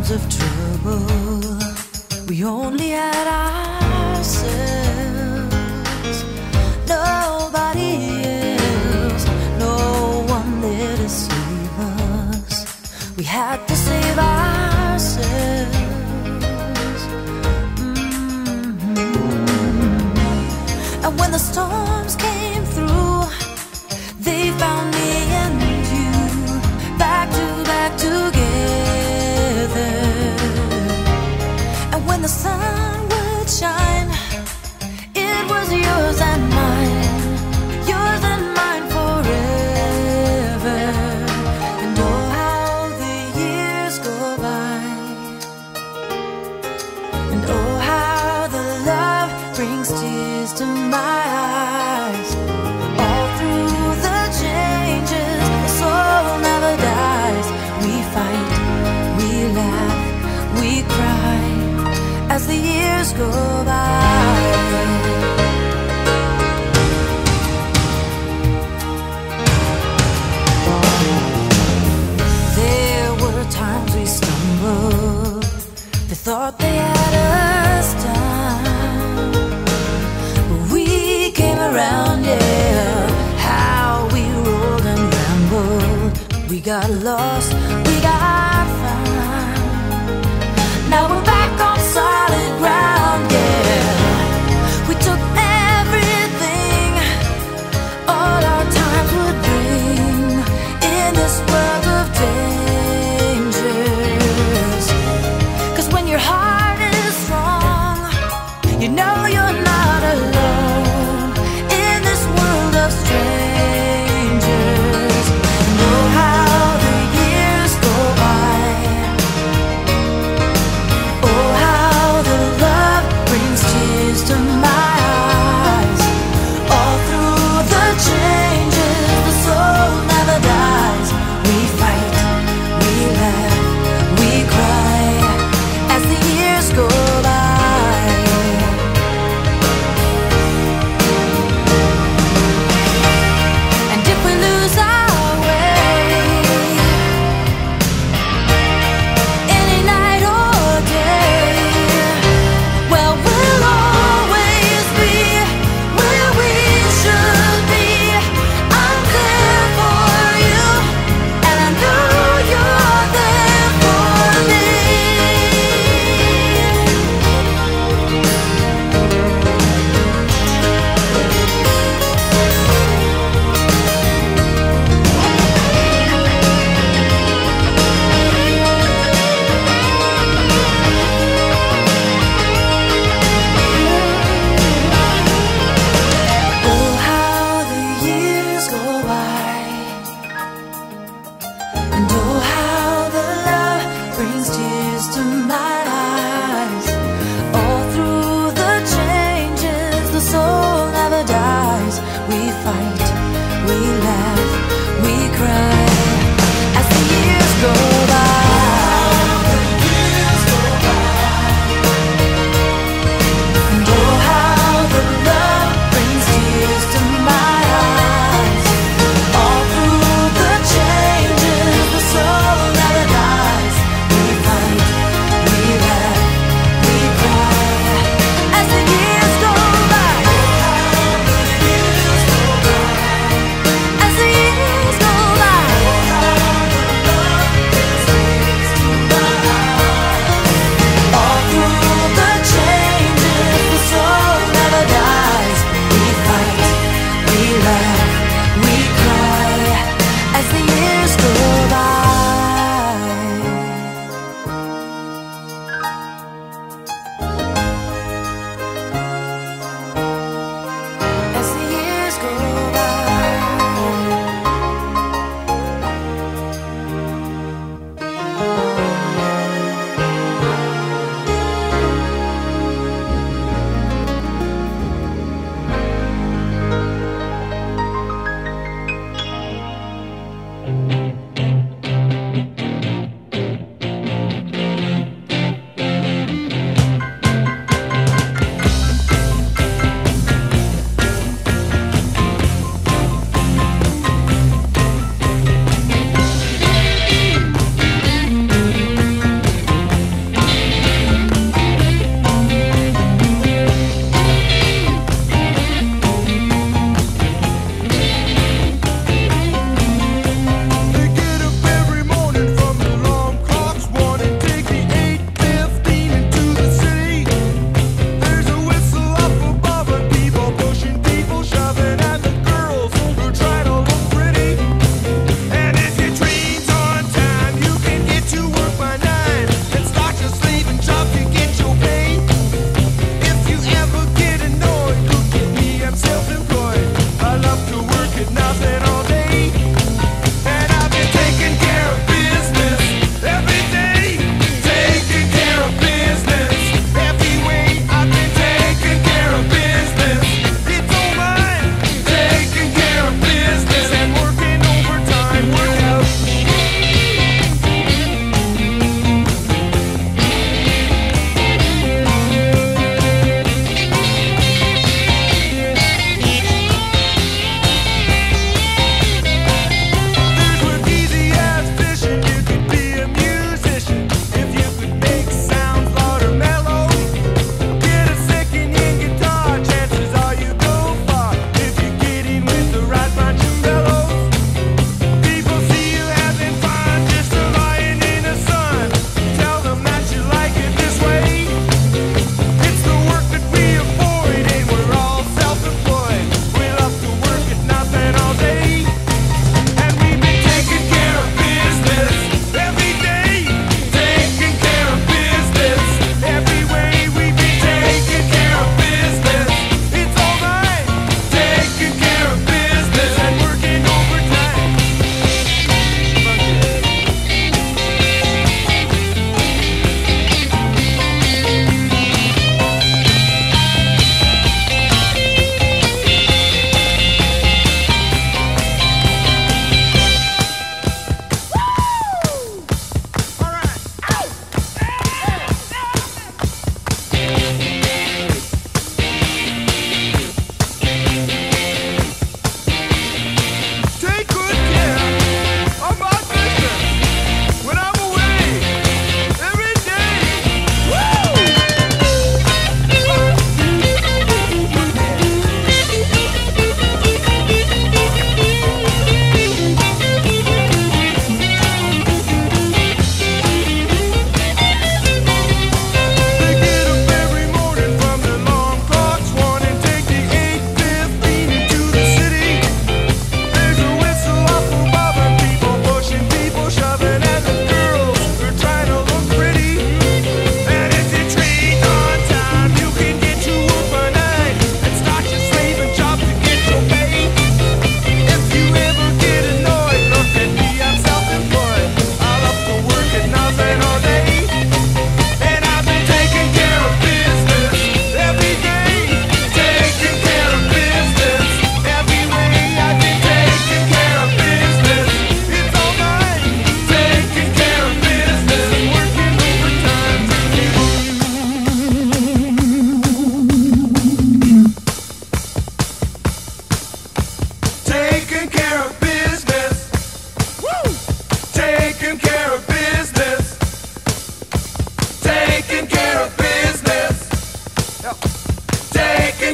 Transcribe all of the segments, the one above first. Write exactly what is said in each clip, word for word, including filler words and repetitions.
times of trouble, we only had ourselves. Nobody else, no one there to save us. We had to save ourselves. Mm-hmm. And when the storms came through, they found me and you back to back together. And when the sun would shine, it was yours and mine, yours and mine forever. And oh, how the years go by, and oh, how the love brings tears to my eyes. All through the changes, the soul never dies. We fight, we laugh, we cry as the years go by. There were times we stumbled, they thought they had us down, but we came around, yeah. How we rolled and rambled, we got lost, we got found. Now we're back on solid ground, yeah. We took everything all our times would bring in this world of dangers. 'Cause when your heart is strong, you know you're not alone in this world of strangers. And oh, how the years go by,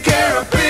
take care of business.